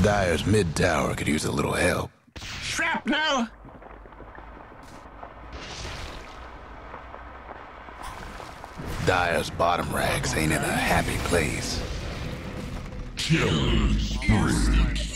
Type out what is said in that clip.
Dyer's mid tower could use a little help. Shrapnel! Dyer's bottom rags ain't in a happy place. Killing spree.